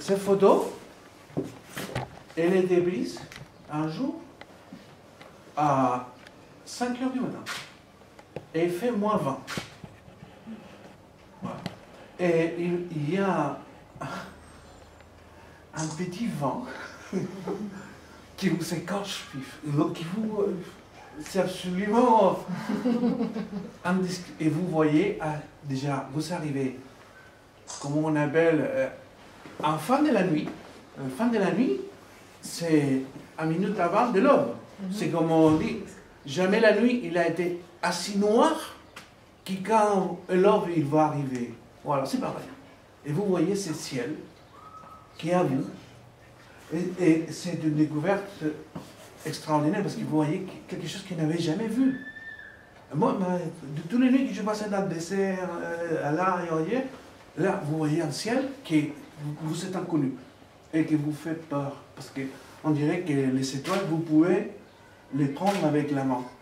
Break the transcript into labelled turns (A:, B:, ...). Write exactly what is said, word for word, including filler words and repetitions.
A: cette photo, elle était prise un jour à cinq heures du matin. Et il fait moins vingt. Voilà. Et il, il y a un petit vent qui vous écorche, qui vous... C'est absolument indiscret. Et vous voyez, ah, déjà, vous arrivez, comme on appelle, euh, en fin de la nuit. En fin de la nuit, c'est une minute avant de l'aube. Mm-hmm. C'est comme on dit, jamais la nuit, il a été assez noir que quand l'aube, il va arriver. Voilà, c'est pareil. Et vous voyez ce ciel qui est à vous. Et, et c'est une découverte extraordinaire parce que vous voyez quelque chose qu'il n'avait jamais vu. Moi, de toutes les nuits que je passais dans le désert, euh, là et ailleurs, là, vous voyez un ciel qui vous êtes inconnu et qui vous fait peur. Parce qu'on dirait que les étoiles, vous pouvez les prendre avec la main.